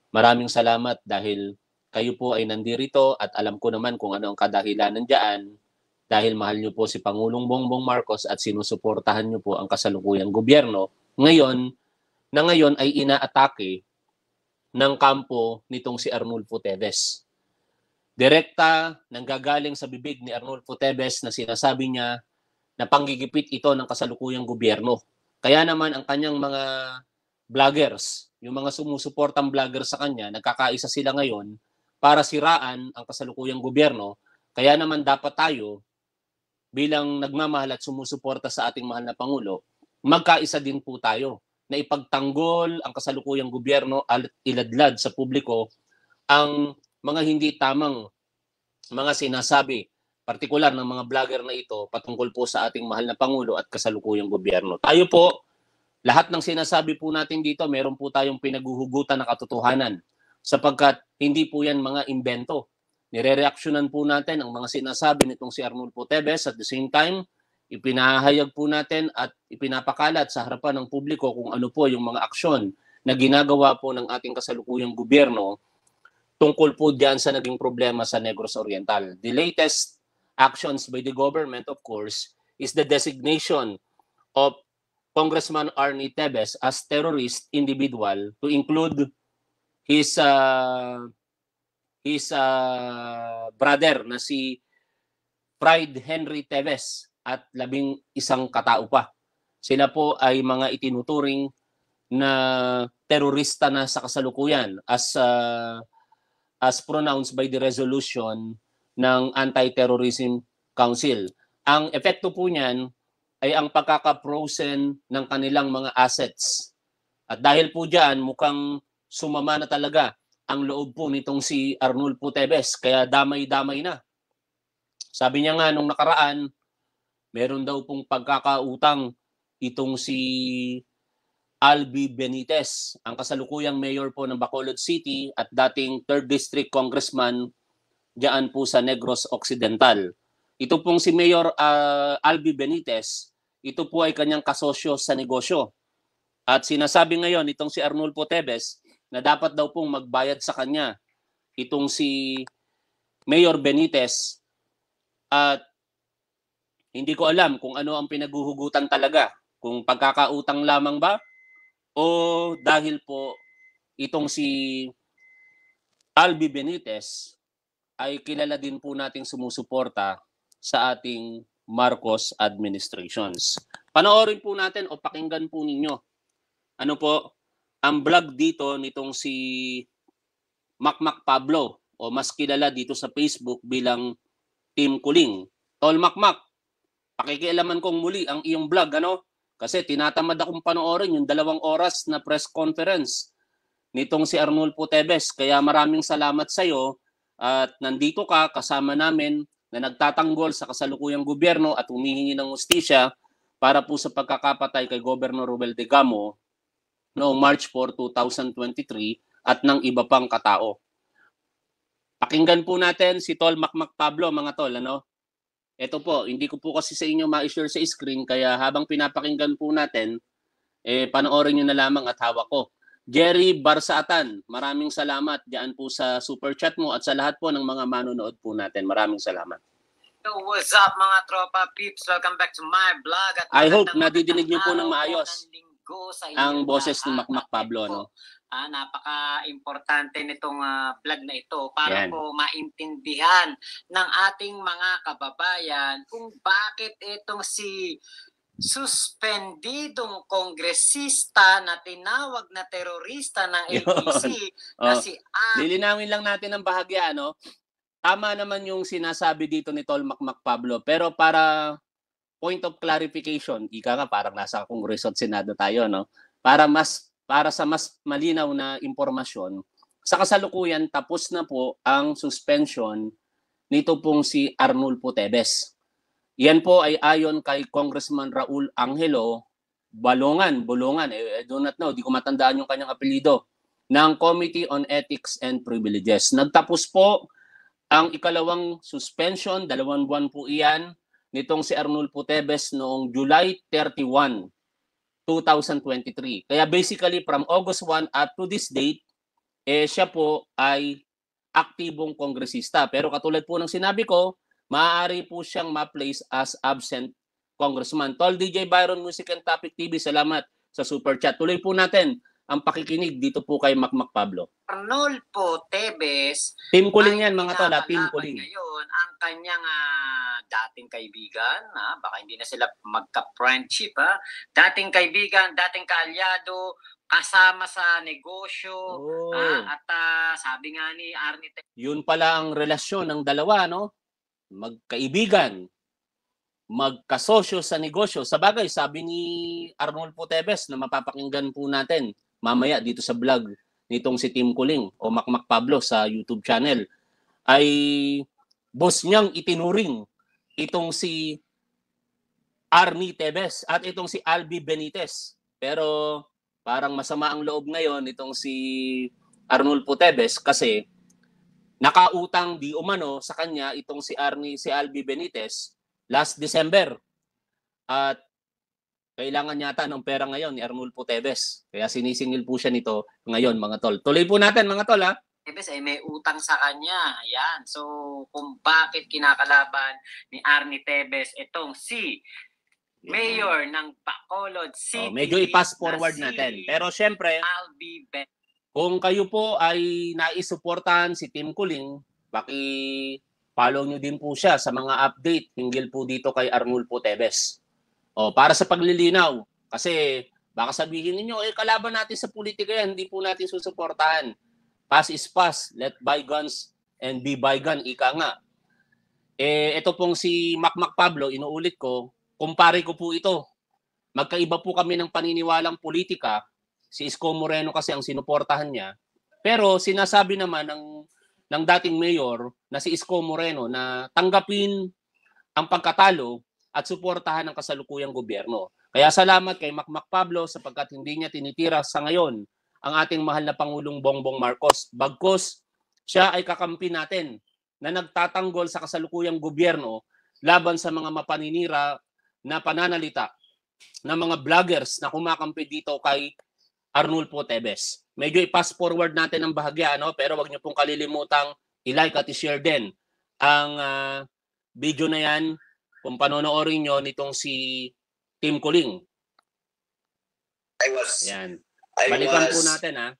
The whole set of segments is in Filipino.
Maraming salamat dahil kayo po ay nandirito at alam ko naman kung ano ang kadahilanan diyan dahil mahal niyo po si Pangulong Bongbong Marcos at sinusuportahan niyo po ang kasalukuyang gobyerno. Ngayon ay inaatake ng kampo nitong si Arnulfo Teves. Direkta nanggagaling sa bibig ni Arnulfo Teves na sinasabi niya na panggigipit ito ng kasalukuyang gobyerno. Kaya naman ang kanyang mga vloggers, yung mga sumusuportang vloggers sa kanya, nagkakaisa sila ngayon para siraan ang kasalukuyang gobyerno. Kaya naman dapat tayo, bilang nagmamahal at sumusuporta sa ating mahal na Pangulo, magkaisa din po tayo na ipagtanggol ang kasalukuyang gobyerno at iladlad sa publiko ang mga hindi tamang mga sinasabi, partikular ng mga vlogger na ito patungkol po sa ating mahal na Pangulo at kasalukuyang gobyerno. Tayo po, lahat ng sinasabi po natin dito, meron po tayong pinaguhugutan na katotohanan sapagkat hindi po yan mga imbento. Nire-reaksyonan po natin ang mga sinasabi nitong si Arnulfo Teves at the same time, ipinahayag po natin at ipinapakalat sa harapan ng publiko kung ano po yung mga aksyon na ginagawa po ng ating kasalukuyang gobyerno tungkol po diyan sa naging problema sa Negros Oriental. The latest actions by the government, of course, is the designation of Congressman Arnie Teves as terrorist individual to include his brother na si Pride Henry Teves at 11 katao pa. Sila po ay mga itinuturing na terorista na sa kasalukuyan as pronounced by the resolution ng Anti-Terrorism Council. Ang epekto po niyan ay ang pagkaka-frozen ng kanilang mga assets. At dahil po diyan mukhang sumama na talaga ang loob po nitong si Arnulfo Teves, kaya damay-damay na. Sabi niya nga nung nakaraan, meron daw pong pagkakautang itong si Albi Benitez, ang kasalukuyang mayor po ng Bacolod City at dating 3rd District Congressman diyan po sa Negros Occidental. Ito pong si Mayor Albi Benitez, ito po ay kanyang kasosyo sa negosyo. At sinasabi ngayon itong si Arnulfo Teves na dapat daw pong magbayad sa kanya itong si Mayor Benitez at hindi ko alam kung ano ang pinaguhugutan talaga, kung pagkakautang lamang ba o dahil po itong si Albi Benitez ay kilala din po nating sumusuporta sa ating Marcos administrations. Panoorin po natin o pakinggan po ninyo ano po ang vlog dito nitong si Makmak Pablo o mas kilala dito sa Facebook bilang Team Kuling. Tol Makmak, pakikialaman kong muli ang iyong vlog, ano? Kasi tinatamad akong panoorin yung 2 oras na press conference nitong si Arnulfo Teves. Kaya maraming salamat sa iyo at nandito ka kasama namin na nagtatanggol sa kasalukuyang gobyerno at humihingi ng hustisya para po sa pagkakapatay kay Governor Ruel de Gamo noong March 4, 2023 at ng iba pang katao. Pakinggan po natin si Tol Makmak Pablo, mga tol, ano? Ito po, hindi ko po kasi sa inyo ma-share sa screen, kaya habang pinapakinggan po natin, panoorin nyo na lamang at hawak ko. Jerry Barsatan, maraming salamat diyan po sa super chat mo at sa lahat po ng mga manonood po natin. Maraming salamat. So what's up mga tropa peeps? Welcome back to my vlog. At I hope nadidinig niyo po ng maayos ang boses ni Makmak Pablo, no? Napaka-importante nitong vlog na ito para po maintindihan ng ating mga kababayan kung bakit itong si suspendidong kongresista na tinawag na terorista ng APC na si lilinawin lang natin ang bahagya, no? Tama naman yung sinasabi dito ni Tol Makmak Pablo, pero para point of clarification, ika nga parang nasa Kongreso at Senado tayo, no? Para sa mas malinaw na impormasyon, sa kasalukuyan tapos na po ang suspension nito pong si Arnulfo Teves. Yan po ay ayon kay Congressman Raul Angelo Bulongan, I do not know, di ko matandaan yung kanyang apelyido, ng Committee on Ethics and Privileges. Nagtapos po ang ikalawang suspension, 2 buwan po iyan, nitong si Arnulfo Teves noong July 31, 2023. Kaya basically from August 1 up to this date, siya po ay aktibong kongresista. Pero katulad po ng sinabi ko, maaari po siyang ma-place as absent congressman. Tol DJ Byron Music and Topic TV, salamat sa super chat. Tuloy po natin ang pakikinig dito po kay Macmac Pablo. Arnolfo Tevez, Team Kuling yan mga tol, Team kinakalaban Kuling. ngayon ang kanyang dating kaibigan, baka hindi na sila magka-friendship, dating kaibigan, dating kaalyado, kasama sa negosyo, at sabi nga ni Arnie Tevez, yun pala ang relasyon ng dalawa, no? Magkaibigan, magkasosyo sa negosyo. Sa bagay, sabi ni Arnolfo Tevez na mapapakinggan po natin mamaya dito sa vlog nitong si Team Kuling o Macmac Pablo sa YouTube channel, ay boss niyang itinuring itong si Arnie Tevez at itong si Albi Benitez. Pero parang masama ang loob ngayon itong si Arnolfo Tevez kasi nakautang di umano sa kanya itong si Albi Benitez last December. At kailangan yata ng pera ngayon ni Arnolfo Tevez. Kaya sinisingil po siya nito ngayon, mga tol. Tuloy po natin, mga tol, ha? Tevez ay may utang sa kanya. Ayan. So, kung bakit kinakalaban ni Arnie Tevez itong si Mayor ng Bacolod City. Medyo i-pass forward natin. Pero syempre, kung kayo po ay naisuportahan si Team Kuling, paki-follow nyo din po siya sa mga update hinggil po dito kay Arnolfo Tevez. Para sa paglilinaw, kasi baka sabihin niyo kalaban natin sa politika yan, hindi po natin susuportahan. Pass is pass, let bygones and be bygone, ika nga. Ito pong si Macmac Pablo, inuulit ko, kumpare ko po ito. Magkaiba po kami ng paniniwalang politika. Si Isko Moreno kasi ang sinuportahan niya. Pero sinasabi naman ng dating mayor na si Isko Moreno na tanggapin ang pagkatalo at suportahan ng kasalukuyang gobyerno. Kaya salamat kay Macmac Pablo sapagkat hindi niya tinitira sa ngayon ang ating mahal na Pangulong Bongbong Marcos. Bagkus siya ay kakampi natin na nagtatanggol sa kasalukuyang gobyerno laban sa mga mapaninira na pananalita ng mga vloggers na kumakampi dito kay Arnolfo Tevez. Medyo i-pass forward natin ang bahagya, pero wag niyo pong kalilimutang i-like at i-share din ang video na yan kung panonoorin nyo nitong si Team Kuling. Yan. Balikan po natin, ha.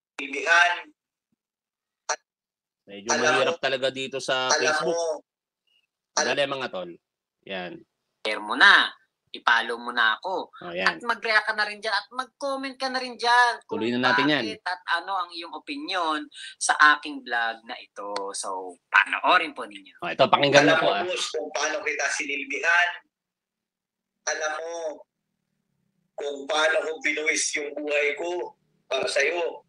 Medyo mahirap talaga dito sa Facebook. Dali, mga tol. Yan. Share mo na. I-follow mo na ako. At mag-react ka na rin dyan at mag-comment ka na rin dyan. Tuloy na natin yan. At ano ang iyong opinion sa aking vlog na ito. So, panoorin po ninyo. Ito, pakinggan na po. Alam mo, kung paano kita sinilbihan. Alam mo kung paano ko binuwis yung buhay ko para sa'yo.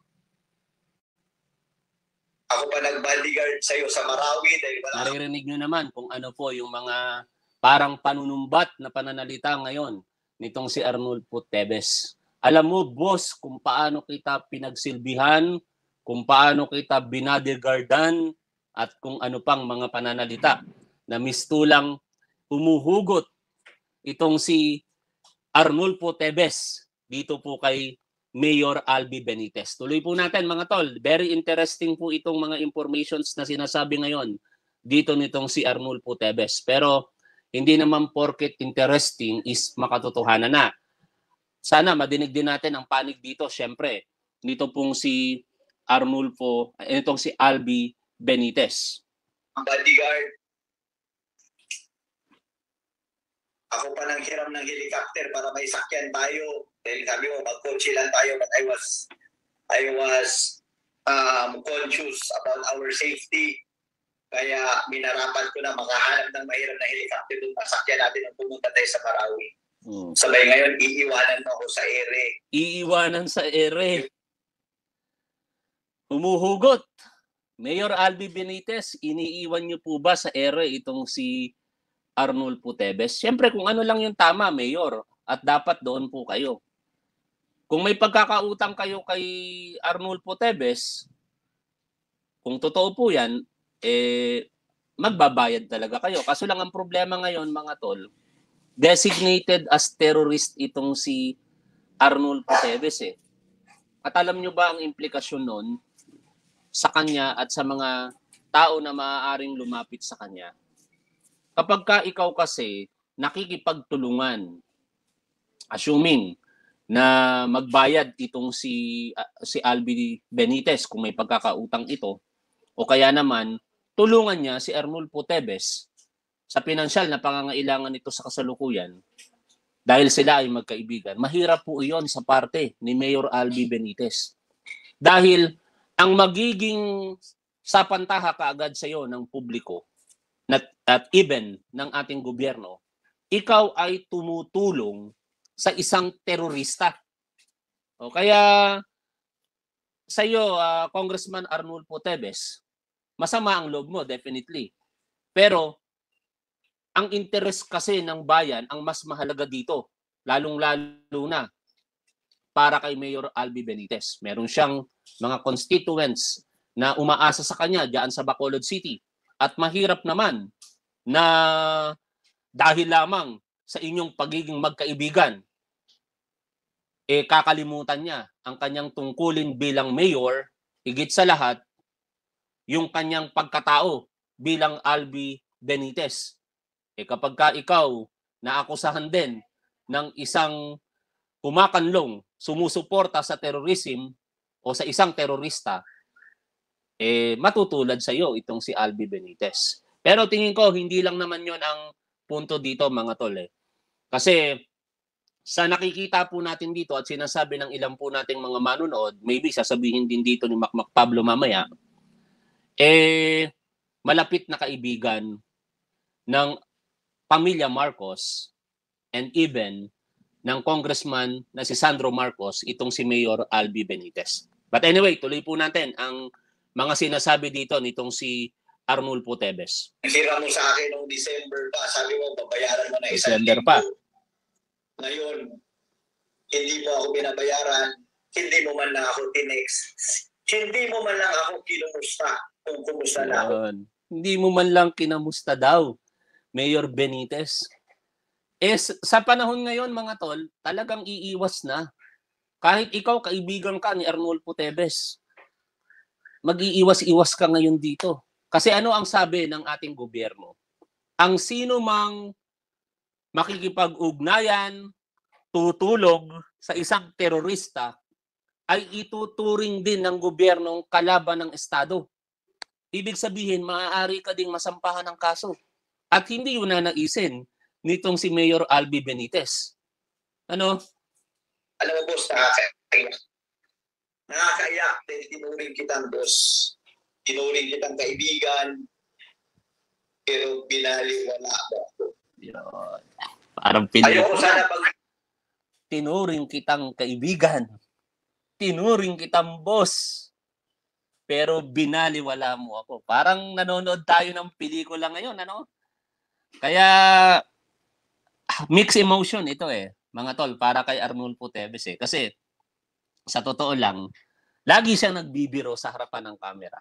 Ako pa nag-bodyguard sa'yo sa Marawi. Naririnig nyo naman kung ano po yung mga parang panunumbat na pananalita ngayon nitong si Arnolfo Tevez. Alam mo, boss, kung paano kita pinagsilbihan, kung paano kita binadegardan, at kung ano pang mga pananalita na mistulang humuhugot itong si Arnolfo Tevez dito po kay Mayor Albi Benitez. Tuloy po natin, mga tol. Very interesting po itong mga informations na sinasabi ngayon dito nitong si Arnolfo Tevez. Pero hindi naman porket interesting is makatotohanan na. Sana madinig din natin ang panig dito, syempre. Nito pong si Arnolfo, itong si Albi Benitez. Bodyguard. Ako pa nang hiram ng helicopter para may sakyan tayo. Dahil sabi mo, mag-coach lang tayo, but I was conscious about our safety. Kaya minarapan ko na makahanap ng mahirap na helicopter doon. Masakyan natin ang pumunta tayo sa Marawi. Sabay ngayon, iiwanan mo ako sa ere. Iiwanan sa ere. Humuhugot. Mayor Albi Benitez, iniiwan niyo po ba sa ere itong si Arnolfo Tevez? Siyempre, kung ano lang yung tama, Mayor, at dapat doon po kayo. Kung may pagkakautang kayo kay Arnolfo Tevez, kung totoo po yan, magbabayad talaga kayo. Kaso lang ang problema ngayon, mga tol, designated as terrorist itong si Arnolfo Tevez. At alam nyo ba ang implikasyon nun? sa kanya at sa mga tao na maaaring lumapit sa kanya. Kapag ka ikaw kasi nakikipagtulungan, assuming na magbayad itong si Albi Benitez kung may pagkakautang ito, o kaya naman tulungan niya si Arnulfo Teves sa pinansyal na pangangailangan nito sa kasalukuyan dahil sila ay magkaibigan, mahirap po iyon sa parte ni Mayor Albi Benitez. Dahil ang magiging sapantaha kaagad sa iyo ng publiko at even ng ating gobyerno, ikaw ay tumutulong sa isang terorista. O kaya sa iyo, Congressman Arnulfo Teves, masama ang loob mo, definitely. Pero ang interest kasi ng bayan ang mas mahalaga dito, lalong-lalo na para kay Mayor Albi Benitez. Meron siyang mga constituents na umaasa sa kanya diyan sa Bacolod City. At mahirap naman na dahil lamang sa inyong pagiging magkaibigan, kakalimutan niya ang kanyang tungkulin bilang mayor, higit sa lahat, yung kanyang pagkatao bilang Albi Benitez. Kapag ka ikaw naakusahan din ng isang kumakanlong, sumusuporta sa terrorism o sa isang terorista, matutulad sa iyo itong si Albi Benitez. Pero tingin ko, hindi lang naman yon ang punto dito, mga tol. Kasi sa nakikita po natin dito at sinasabi ng ilang po nating mga manunood, maybe sasabihin din dito ni Macmac Pablo mamaya, malapit na kaibigan ng pamilya Marcos and even ng congressman na si Sandro Marcos, itong si Mayor Albi Benitez. But anyway, tuloy po natin ang mga sinasabi dito nitong si Arnulfo Teves. Hira mo sa akin noong December pa, sabi mo, babayaran mo na isang December pa. Ngayon, hindi mo ako binabayaran, hindi mo man lang ako tinext, hindi mo man lang ako kinumusta kung kumusta na ako. Hindi mo man lang kinamusta daw, Mayor Benitez. Sa panahon ngayon, mga tol, talagang iiwas na. Kahit ikaw, kaibigan ka ni Arnulfo Teves, mag-iiwas-iwas ka ngayon dito. Kasi ano ang sabi ng ating gobyerno? Ang sino mang makikipag-ugnayan, tutulong sa isang terorista, ay ituturing din ng gobyernong kalaban ng Estado. Ibig sabihin, maaari ka ding masampahan ng kaso. At hindi yun na naisin nitong si Mayor Albi Benitez. Ano? Alam mo, boss, nakakaiyak. Nakakaiyak dahil tinuring kitang boss. Tinuring kitang kaibigan. Pero binaliwala ako. Yun. Parang ayoko sana pag... Tinuring kitang kaibigan. Tinuring kitang boss. Pero binaliwala mo ako. Parang nanonood tayo ng pelikula ngayon, ano? Kaya mixed emotion ito mga tol, para kay Arnulfo Teves Kasi sa totoo lang, lagi siyang nagbibiro sa harapan ng camera.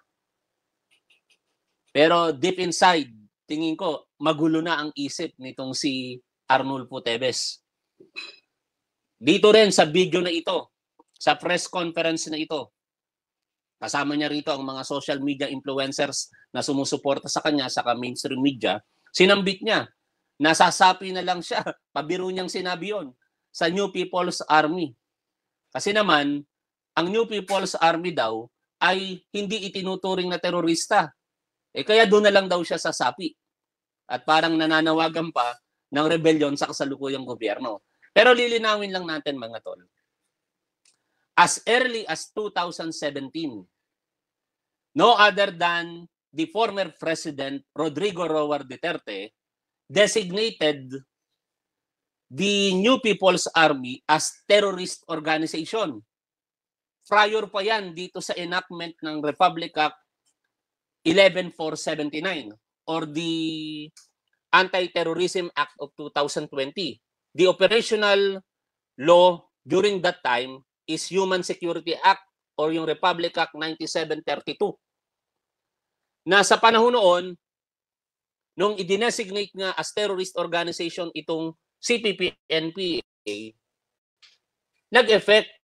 Pero deep inside, tingin ko, magulo na ang isip nitong si Arnulfo Teves. Dito rin sa video na ito, sa press conference na ito, kasama niya rito ang mga social media influencers na sumusuporta sa kanya sa mainstream media, sinambit niya, nasasapi na lang siya, pabiro niyang sinabi yun, sa New People's Army. Kasi naman, ang New People's Army daw ay hindi itinuturing na terorista. Kaya doon na lang daw siya sasapi. At parang nananawagan pa ng rebellion sa kasalukuyang gobyerno. Pero lilinawin lang natin, mga tol. As early as 2017, no other than the former President Rodrigo Roa Duterte designated the New People's Army as terrorist organization. Prior pa yan dito sa enactment ng Republic Act 11479 or the Anti-Terrorism Act of 2020. The operational law during that time is Human Security Act or yung Republic Act 9732. Na sa panahon noon, nung i-designate nga as terrorist organization itong CPP-NPA, nag-effect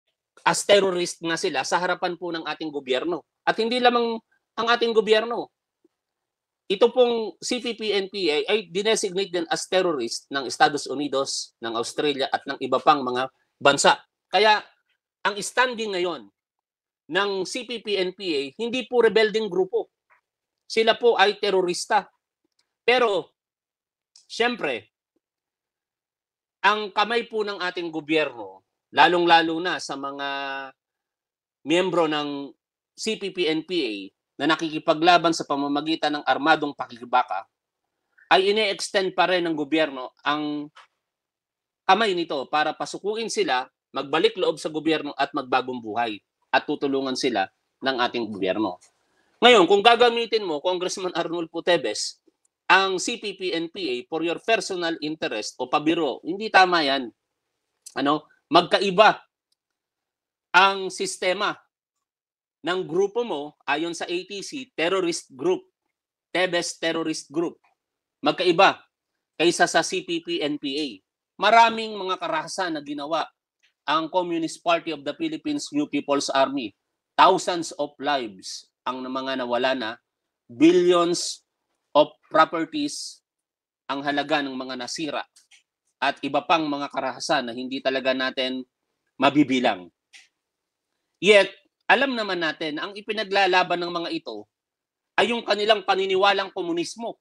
as terrorist na sila sa harapan po ng ating gobyerno. At hindi lamang ang ating gobyerno. Ito pong CPP-NPA ay dinesignate din as terrorist ng Estados Unidos, ng Australia at ng iba pang mga bansa. Kaya ang standing ngayon ng CPP-NPA hindi po rebelding grupo. Sila po ay terorista. Pero siyempre, ang kamay po ng ating gobyerno, lalong-lalo na sa mga miyembro ng CPP-NPA na nakikipaglaban sa pamamagitan ng armadong pakikibaka, ay ine-extend pa rin ng gobyerno ang kamay nito para pasukuin sila, magbalik loob sa gobyerno at magbagong buhay at tutulungan sila ng ating gobyerno. Ngayon, kung gagamitin mo, Congressman Arnulfo Teves, ang CPP-NPA for your personal interest o pabiro, hindi tama yan. Magkaiba ang sistema ng grupo mo ayon sa ATC, terrorist group, Teves terrorist group. Magkaiba kaysa sa CPP-NPA. Maraming mga karahasan na ginawa ang Communist Party of the Philippines New People's Army. Thousands of lives ang mga nawala na, billions of properties ang halaga ng mga nasira at iba pang mga karahasan na hindi talaga natin mabibilang. Yet, alam naman natin ang ipinaglalaban ng mga ito ay yung kanilang paniniwalang komunismo.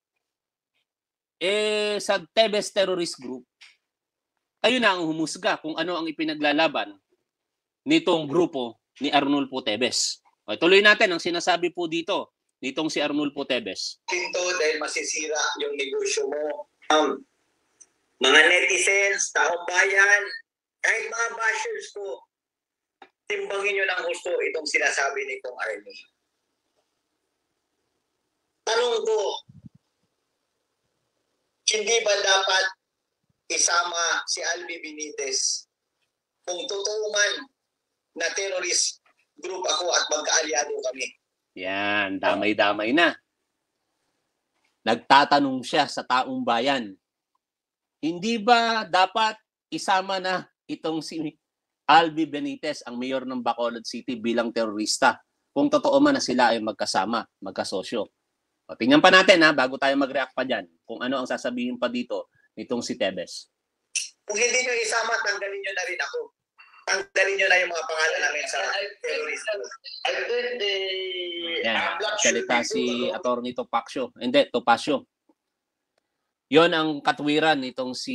Sa Teves Terrorist Group, kayo na ang humusga kung ano ang ipinaglalaban nitong grupo ni Arnulfo Teves. Tuloy natin ang sinasabi po dito nitong si Arnulfo Teves. Ito dahil masisira yung negosyo mo. Mga netizens, taong bayan, kahit mga bashers ko, timbangin nyo ng gusto itong sinasabi nitong Arnie. Tanong ko, hindi ba dapat isama si Albi Benitez kung totoo man na terrorist group ako at magkaalyado kami? Yan, damay-damay na. Nagtatanong siya sa taong bayan. Hindi ba dapat isama na itong si Albi Benitez, ang mayor ng Bacolod City, bilang terorista? Kung totoo man na sila ay magkasama, magkasosyo. Tingnan pa natin bago tayo mag-react pa dyan kung ano ang sasabihin pa dito nitong si Teves. Kung hindi nyo isama, tanggalin nyo na rin ako. Tanggalin nyo na yung mga pangalan namin sa terrorista. Yan, salita si Atty. Topacio. Hindi, Topacio. Yon ang katwiran nitong si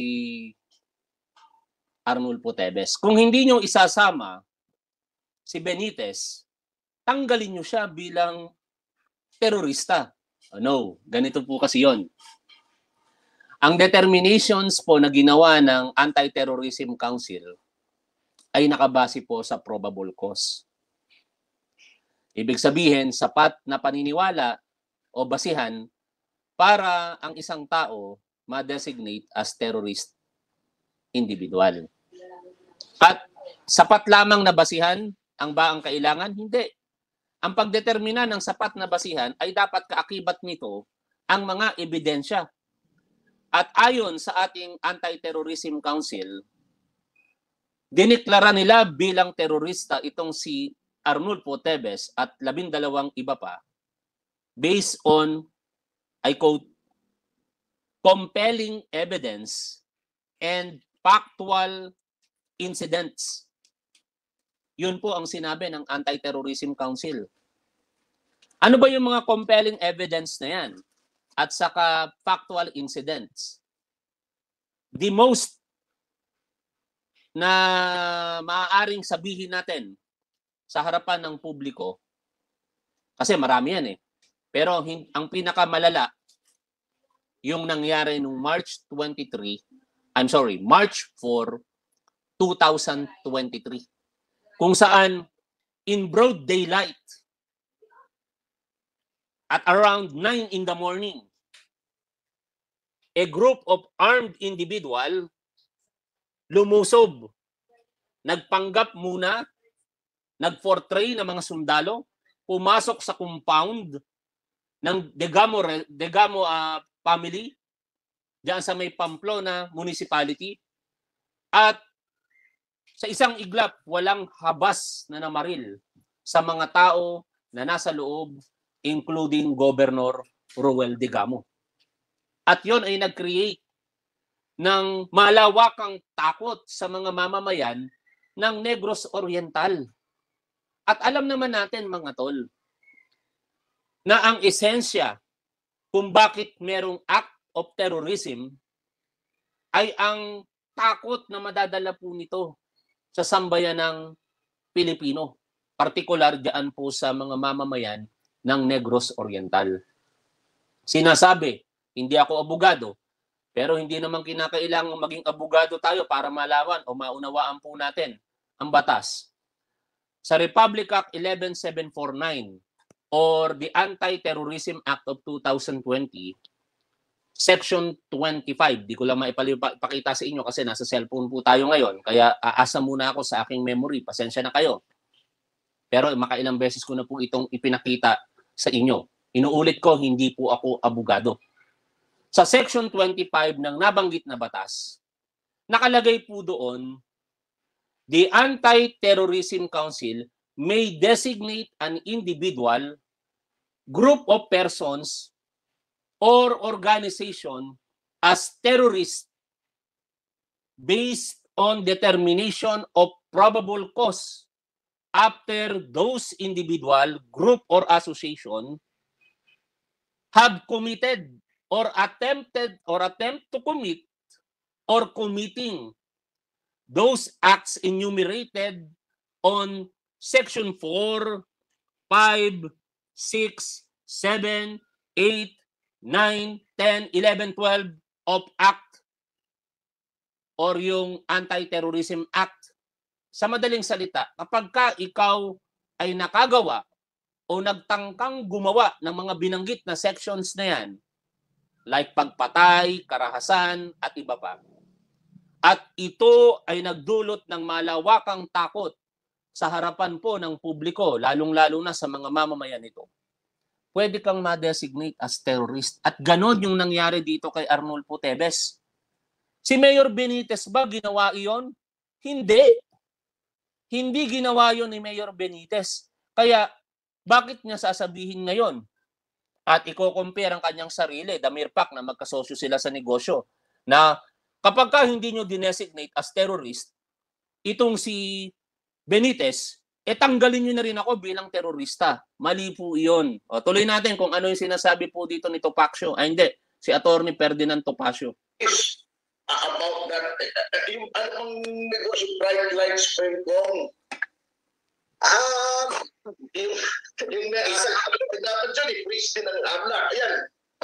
Arnulfo Teves. Kung hindi nyo isasama si Benitez, tanggalin nyo siya bilang terorista. No, ganito po kasi yon. Ang determinations po na ginawa ng Anti-Terrorism Council ay nakabase po sa probable cause. Ibig sabihin, sapat na paniniwala o basihan para ang isang tao ma-designate as terrorist individual. At sapat lamang na basihan ang ba ang kailangan? Hindi. Ang pagdetermina ng sapat na basihan ay dapat kaakibat nito ang mga ebidensya. At ayon sa ating Anti-Terrorism Council, diniklara nila bilang terorista itong si Arnulfo Teves at 12 iba pa based on, I quote, compelling evidence and factual incidents. Yun po ang sinabi ng Anti-Terrorism Council. Ano ba yung mga compelling evidence na yan? At saka factual incidents? The most na maaaring sabihin natin sa harapan ng publiko, kasi marami yan pero ang pinakamalala, yung nangyari noong March 4, 2023. Kung saan, in broad daylight, at around 9 in the morning, a group of armed individual lumusob. Nagpanggap muna, nag-portray ng mga sundalo, pumasok sa compound ng Degamo family, diyan sa may Pamplona Municipality, at Sa isang iglap, walang habas na namaril sa mga tao na nasa loob, including Governor Roel Digamo. At yon ay nag-create ng malawakang takot sa mga mamamayan ng Negros Oriental. At alam naman natin, mga tol, na ang esensya kung bakit merong act of terrorism ay ang takot na madadala po nito sa sambayan ng Pilipino. Partikular diyan po sa mga mamamayan ng Negros Oriental. Sinasabi, hindi ako abogado, pero hindi naman kinakailangang maging abogado tayo para malaman o maunawaan po natin ang batas. Sa Republic Act 11749 or the Anti-Terrorism Act of 2020, Section 25, di ko lang maipakita sa inyo kasi nasa cellphone po tayo ngayon, kaya aasa muna ako sa aking memory, pasensya na kayo. Pero makailang beses ko na po itong ipinakita sa inyo. Inuulit ko, hindi po ako abogado. Sa Section 25 ng nabanggit na batas, nakalagay po doon, the Anti-Terrorism Council may designate an individual, group of persons, or organization as terrorist based on determination of probable cause after those individual, group, or association have committed or attempt to commit or committing those acts enumerated on Section 4, 5, 6, 7, 8, 9, 10, 11, 12 of Act or yung Anti-Terrorism Act. Sa madaling salita, kapag ka ikaw ay nakagawa o nagtangkang gumawa ng mga binanggit na sections na yan, like pagpatay, karahasan, at iba pa, at ito ay nagdulot ng malawakang takot sa harapan po ng publiko, lalong-lalo na sa mga mamamayan nito, pwede kang ma-designate as terrorist. At ganon yung nangyari dito kay Arnulfo Teves. Si Mayor Benitez ba ginawa iyon? Hindi. Hindi ginawa yon ni Mayor Benitez. Kaya bakit niya sasabihin ngayon? At i-compare ang kanyang sarili, Damirpak, na magkasosyo sila sa negosyo, na kapag ka hindi nyo dinesignate as terrorist, itong si Benitez, tanggalin nyo na rin ako bilang terorista. Mali po iyon. O, tuloy natin kung ano yung sinasabi po dito ni Topacio. Hindi. Si Atty. Ferdinand Topacio. About that, yung anong negosyo, bright lights, Pengkong. Yung dapat dyan, i-freeze din ang AMLA. Ayan.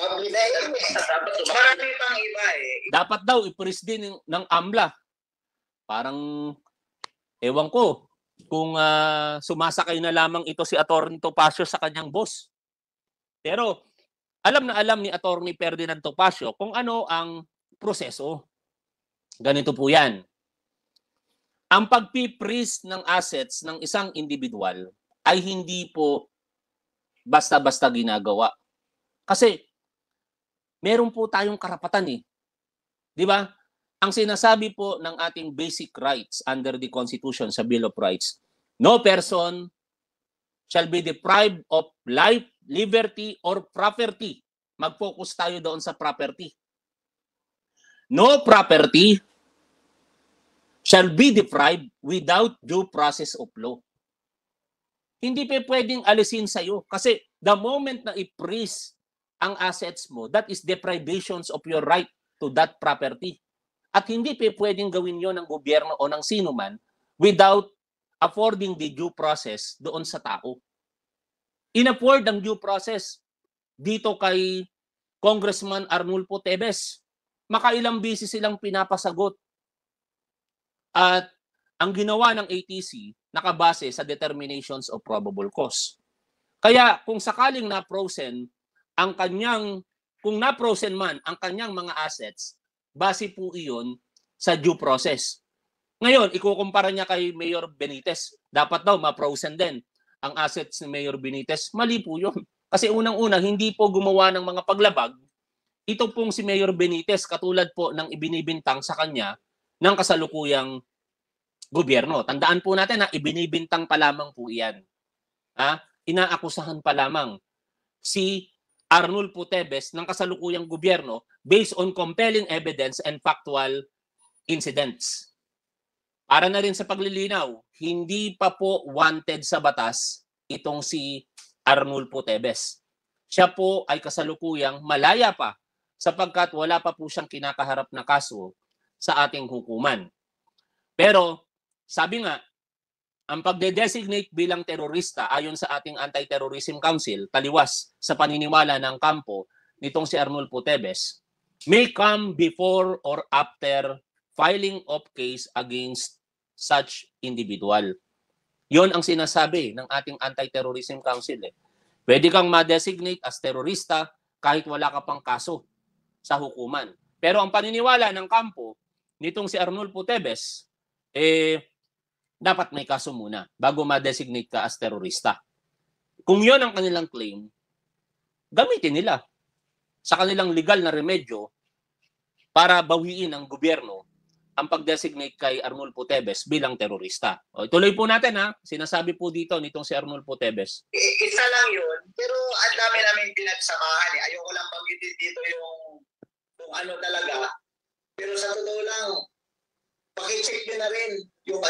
Marami pang iba eh. Dapat daw, i-freeze din ng AMLA. Parang, ewan ko, kung sumasakay na lamang ito si Atty. Topacio sa kanyang boss. Pero alam na alam ni Atty. Ferdinand Topacio kung ano ang proseso. Ganito po yan. Ang pag-freeze ng assets ng isang individual ay hindi po basta-basta ginagawa. Kasi meron po tayong karapatan eh. Di ba? Ang sinasabi po ng ating basic rights under the Constitution sa Bill of Rights, no person shall be deprived of life, liberty, or property. Mag-focus tayo doon sa property. No property shall be deprived without due process of law. Hindi pa pwedeng alisin sa'yo kasi the moment na i-freeze ang assets mo, that is deprivations of your right to that property. At hindi pa pwedeng gawin yon ng gobyerno o ng sino man without affording the due process doon sa tao. In-afford ang due process dito kay Congressman Arnulfo Teves. Makailang beses silang pinapasagot. At ang ginawa ng ATC nakabase sa determinations of probable cause. Kaya kung sakaling na-frozen ang kanyang, kung na-frozen man ang kanyang mga assets, base po iyon sa due process. Ngayon, ikukumpara niya kay Mayor Benitez. Dapat daw ma-frozen din ang assets ni Mayor Benitez. Mali po yun. Kasi unang-una, hindi po gumawa ng mga paglabag. Ito pong si Mayor Benitez, katulad po ng ibinibintang sa kanya ng kasalukuyang gobyerno. Tandaan po natin na ibinibintang pa lamang po iyan. Inaakusahan pa lamang si Arnulfo Tevez ng kasalukuyang gobyerno based on compelling evidence and factual incidents. Para na rin sa paglilinaw, hindi pa po wanted sa batas itong si Arnulfo Tevez. Siya po ay kasalukuyang malaya pa sapagkat wala pa po siyang kinakaharap na kaso sa ating hukuman. Pero sabi nga, ang pagde-designate bilang terorista ayon sa ating Anti-Terrorism Council, taliwas sa paniniwala ng kampo nitong si Arnulfo Tevez, may come before or after filing of case against such individual. Yon ang sinasabi ng ating Anti-Terrorism Council. Pwede kang ma-designate as terorista kahit wala ka pang kaso sa hukuman. Pero ang paniniwala ng kampo nitong si Arnulfo Tevez, dapat may kaso muna bago ma-designate ka as terorista. Kung yon ang kanilang claim, gamitin nila sa kanilang legal na remedyo para bawiin ng gobyerno ang pag-designate kay Arnulfo Tevez bilang terorista. O, ituloy po natin Sinasabi po dito nitong si Arnulfo Tevez. Isa lang yun, pero ang dami namin pinagsamahan eh. Ayoko lang banggitin dito yung kung ano talaga. Pero sa totoo lang, pakicheck nyo na rin yung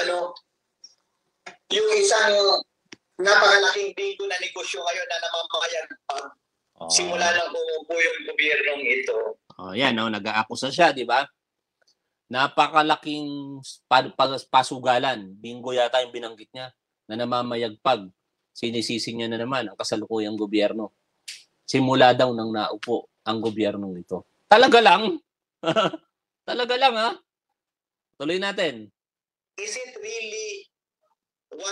yung isang napakalaking bingo na negosyo ngayon na namamayagpag. Simula lang po yung gobyernong ito. Yan, nag-aakusa siya, di ba? Napakalaking pasugalan. Bingo yata yung binanggit niya na namamayagpag. Sinisisi niya na naman ang kasalukuyang gobyerno. Simula daw nang naupo ang gobyernong ito. Talaga lang? Talaga lang, Tuloy natin. Is it really 100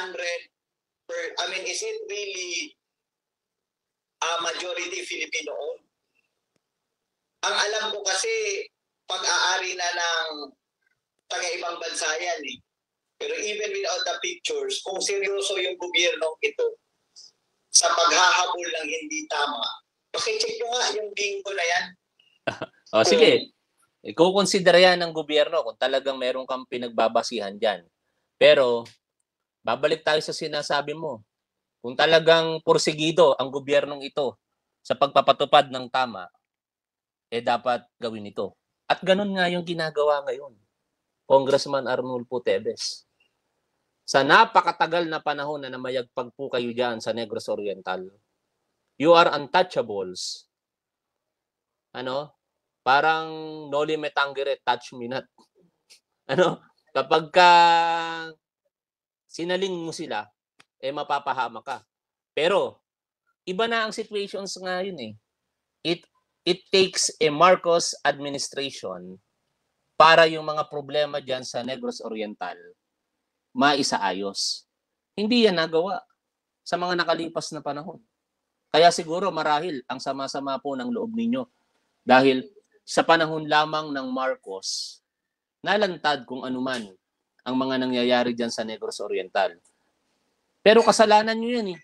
is it really a majority Filipino owned? Ang alam ko kasi pag-aari na ng taga-ibang bansa yan eh. Pero even without the pictures, kung seryoso yung gobyernong ito sa paghahabol ng hindi tama, pakicheck nyo nga yung bingo na yan. Sige. Iko-consider yan ng gobyerno kung talagang meron kang pinagbabasihan dyan. Pero, babalik tayo sa sinasabi mo. Kung talagang porsigido ang gobyernong ito sa pagpapatupad ng tama, dapat gawin ito. At ganun nga yung ginagawa ngayon, Congressman Arnulfo Tevez. Sa napakatagal na panahon na namayagpag po kayo dyan sa Negros Oriental, you are untouchables. Parang noli me tangere, touch me not. Kapag sinaling mo sila, mapapahama ka. Pero, iba na ang situations ngayon eh. It takes a Marcos administration para yung mga problema dyan sa Negros Oriental maisaayos. Hindi yan nagawa sa mga nakalipas na panahon. Kaya siguro marahil ang sama-sama po ng loob ninyo dahil sa panahon lamang ng Marcos, nalantad kung anuman ang mga nangyayari dyan sa Negros Oriental. Pero kasalanan nyo yan eh.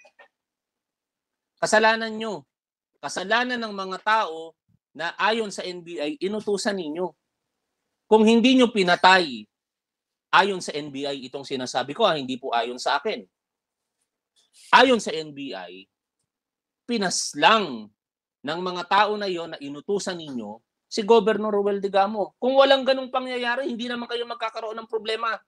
Kasalanan nyo. Kasalanan ng mga tao na ayon sa NBI, inutusan ninyo. Kung hindi nyo pinatay ayon sa NBI itong sinasabi ko, hindi po ayon sa akin. Ayon sa NBI, pinaslang ng mga tao na yon na inutusan ninyo si Governor Ruel Digamo. Kung walang ganung pangyayari, hindi naman kayo magkakaroon ng problema.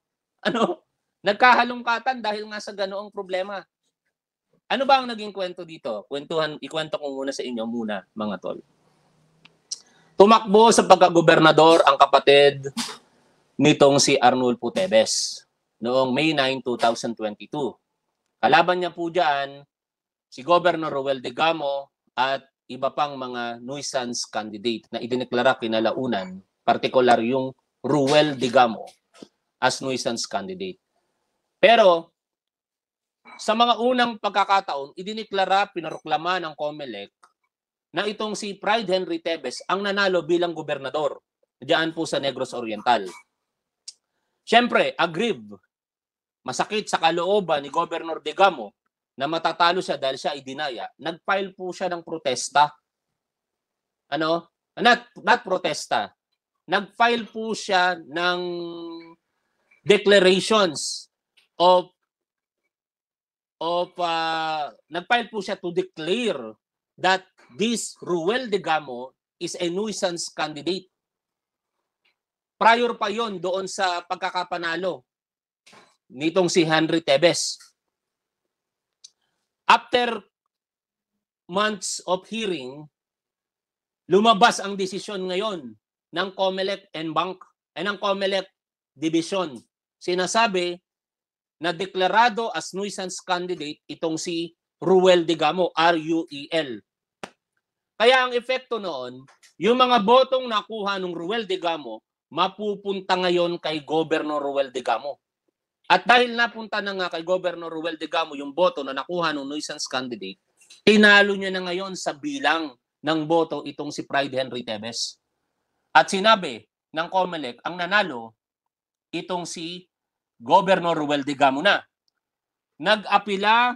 Nagkahalungkatan dahil nga sa ganoong problema. Ano ba ang naging kwento dito? Ikwento ko muna sa inyo mga tol. Tumakbo sa pagkagobernador ang kapatid nitong si Arnulfo Tevez noong May 9, 2022. Kalaban niya po dyan si Governor Ruel Digamo at iba pang mga nuisance candidate na idineklara kinalaunan, partikular yung Ruel Digamo as nuisance candidate. Pero sa mga unang pagkakataon, idineklara, pinaroklama ng COMELEC na itong si Pride Henry Tevez ang nanalo bilang gobernador diyan po sa Negros Oriental. Siyempre, aggrieved, masakit sa kalooban ni Governor Digamo na matatalo siya dahil siya idinaya, nag-file po siya ng protesta. Not protesta. Nag-file po siya ng declarations of nag-file po siya to declare that this Ruel Digamo is a nuisance candidate. Prior pa yon doon sa pagkakapanalo nitong si Henry Tebes. After months of hearing, lumabas ang desisyon ngayon ng COMELEC and Bank ay ng COMELEC Division. Sinasabi na deklarado as nuisance candidate itong si Ruel Digamo, R-U-E-L. Kaya ang epekto noon, yung mga botong nakuha ng Ruel Digamo, mapupunta ngayon kay Governor Ruel Digamo. At dahil napunta na nga kay Governor Ruel Digamo yung boto na nakuha ng nuisance candidate, tinalo niya na ngayon sa bilang ng boto itong si Pride Henry Tebes. At sinabi ng COMELEC, ang nanalo itong si Governor Ruel Digamo na. Nag-apila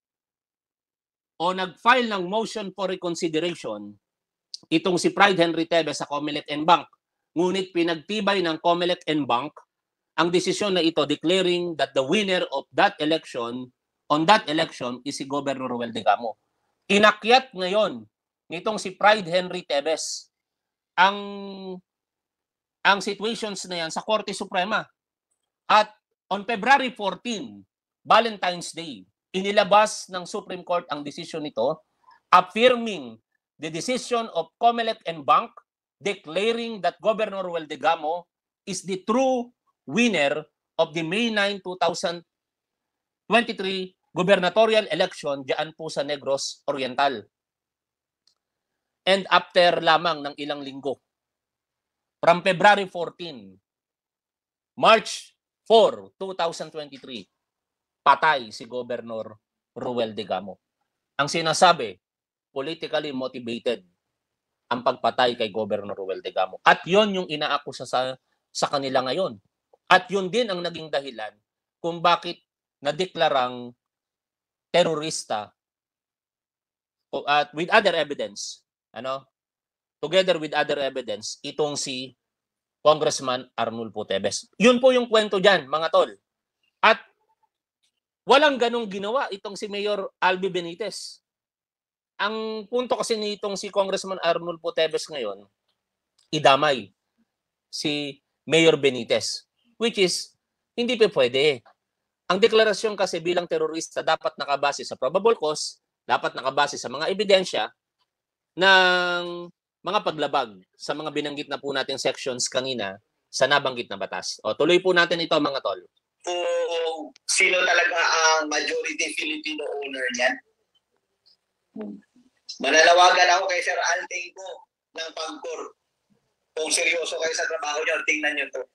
o nag-file ng motion for reconsideration itong si Pride Henry Tebes sa COMELEC and Bank. Ngunit pinagtibay ng COMELEC and Bank ang desisyon na ito declaring that the winner of that election is si Governor Ruel Digamo. Inakyat ngayon nitong si Pride Henry Tebes ang situations na yan sa Korte Suprema. At on February 14, Valentine's Day, inilabas ng Supreme Court ang desisyon nito, affirming the decision of COMELEC and Bank, declaring that Governor Ruel Digamo is the true winner of the May 9, 2023 gubernatorial election diyan po sa Negros Oriental. And after lamang ng ilang linggo, from February 14, March 4, 2023, patay si Governor Ruel Digamo. Ang sinasabi, politically motivated ang pagpatay kay Governor Ruel Digamo. At yon yung inaakusa sa kanila ngayon. At yun din ang naging dahilan kung bakit nadeklarang terorista at with other evidence, together with other evidence, itong si Congressman Arnulfo Tebes. Yun po yung kwento dyan, mga tol. At walang ganong ginawa itong si Mayor Albi Benitez. Ang punto kasi nitong si Congressman Arnulfo Tebes ngayon, idamay si Mayor Benitez. Which is, hindi pa pwede. Ang deklarasyon kasi bilang terorista dapat nakabase sa probable cause, dapat nakabase sa mga ebidensya ng mga paglabag sa mga binanggit na po nating sections kanina sa nabanggit na batas. O, tuloy po natin ito, mga tol. Kung sino talaga ang majority Filipino owner niyan. Mananawagan ako kay Sir Alding ko ng Pagcor. Kung seryoso kayo sa trabaho niyo, tingnan niyo to.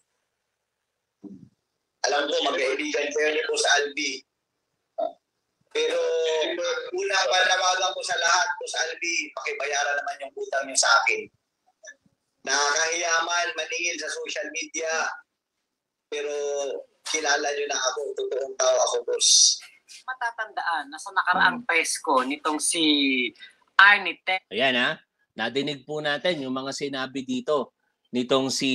Alam ko, magkaibigan kayo ni Boss Albi. Pero una panawagan ko sa lahat, Boss Albi, pakibayaran naman yung utang niyo sa akin. Nakakahiyaman, maningil sa social media. Pero kilala niyo na ako, totoong tao ako, boss. Matatandaan na sa nakaraang Pasko nitong si Arnie Tebes. Ayan ha, nadinig po natin yung mga sinabi dito nitong si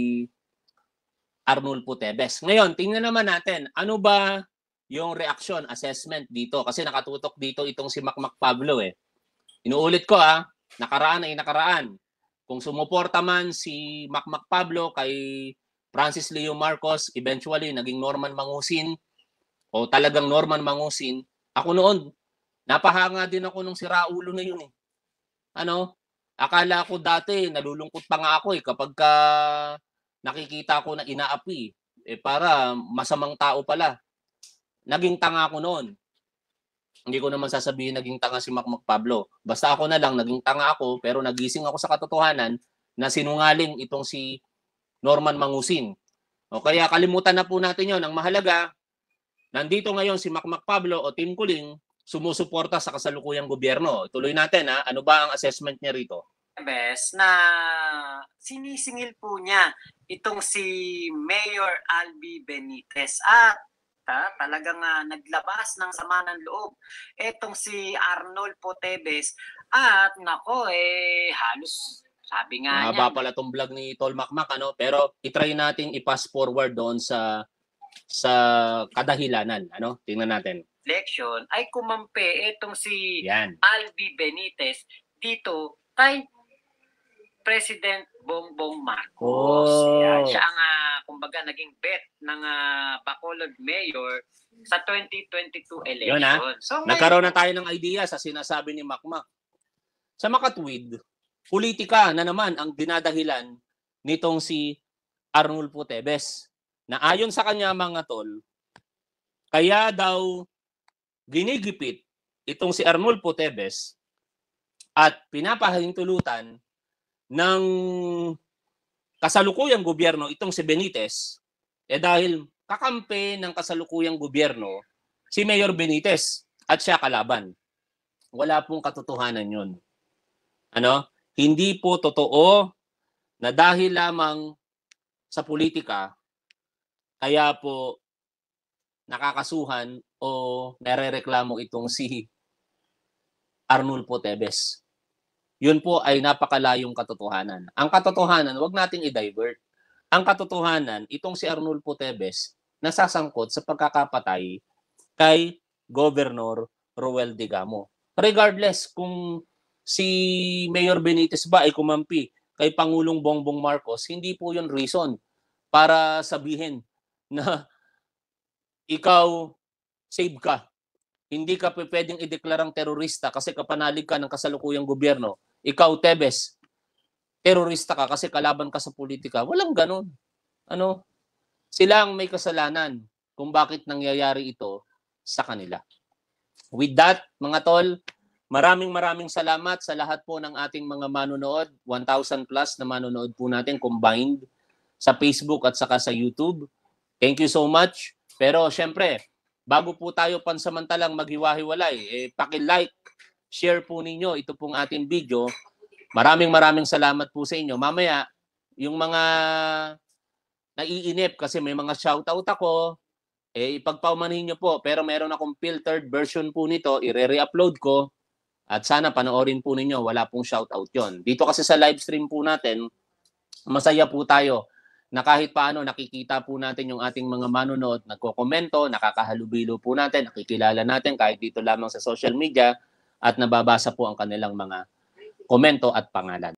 Arnulfo Tebes. Ngayon, tingnan naman natin, ano ba yung reaction, assessment dito? Kasi nakatutok dito itong si Makmak Pablo eh. Inuulit ko nakaraan ay nakaraan. Kung sumuporta man si Makmak Pablo kay Francis Leo Marcos, eventually naging Norman Mangusin o talagang Norman Mangusin, ako noon, napahanga din ako nung si Raulo na yun eh. Akala ko dati, nalulungkot pa nga ako kapag nakikita ko na inaapi, para masamang tao pala. Naging tanga ako noon. Hindi ko naman sasabihin naging tanga si Makmak Pablo. Basta ako na lang, naging tanga ako, pero nagising ako sa katotohanan na sinungaling itong si Norman Mangusin. O kaya kalimutan na po natin yon. Ang mahalaga, nandito ngayon si Makmak Pablo o Team Kuling, sumusuporta sa kasalukuyang gobyerno. Tuloy natin ano ba ang assessment niya rito? Na sinisingil po niya itong si Mayor Albi Benitez at talagang naglabas ng sama ng loob etong si Arnulfo Tebes at halos Sabi nga Mahaba niya, pala tong vlog ni Tol Makmak, ano? Pero i-try nating i-pass forward doon sa kadahilanan, ano? Tingnan natin. election ay kumampi itong si Yan. Albi Benitez dito kay President Bongbong Marcos. Oh. Yan. Siya ang kumbaga naging bet ng Bacolod Mayor sa 2022 election. Yun, So, nagkaroon na tayo ng idea sa sinasabi ni Makmak. Sa makatwid, politika na naman ang dinadahilan nitong si Arnulfo Teves. Na ayon sa kanya mga tol, kaya daw ginigipit itong si Arnulfo Teves at pinapahintulutan ng kasalukuyang gobyerno itong si Benitez dahil kakampi ng kasalukuyang gobyerno si Mayor Benitez at siya kalaban. Wala pong katotohanan yun. Ano? Hindi po totoo na dahil lamang sa politika kaya po nakakasuhan o narereklamo itong si Arnulfo Teves. Yun po ay napakalayong katotohanan. Ang katotohanan, wag nating i-divert. Ang katotohanan, itong si Arnulfo Teves nasasangkot sa pagkakapatay kay Governor Roel Digamo. Regardless kung si Mayor Benitez ba ay kumampi kay Pangulong Bongbong Marcos, hindi po yun reason para sabihin na ikaw save ka. Hindi ka pwedeng ideklarang terorista kasi kapanalig ka ng kasalukuyang gobyerno. Ikaw, Teves, terorista ka kasi kalaban ka sa politika. Walang ganun. Ano? Sila ang may kasalanan kung bakit nangyayari ito sa kanila. With that, mga tol, maraming salamat sa lahat po ng ating mga manonood. 1,000 plus na manonood po natin combined sa Facebook at saka sa YouTube. Thank you so much. Pero syempre, bago po tayo pansamantalang maghiwa-hiwalay, paki-like, share po ninyo ito pong ating video. Maraming salamat po sa inyo. Mamaya, yung mga naiinip kasi may mga shoutout ako, ipagpaumanhin nyo po. Pero meron akong filtered version po nito, i-re-upload ko. At sana panoorin po ninyo, wala pong shoutout yon. Dito kasi sa live stream po natin, masaya po tayo na kahit paano nakikita po natin yung ating mga manonood, nagko-komento, nakakahalubilo po natin, nakikilala natin kahit dito lamang sa social media at nababasa po ang kanilang mga komento at pangalan.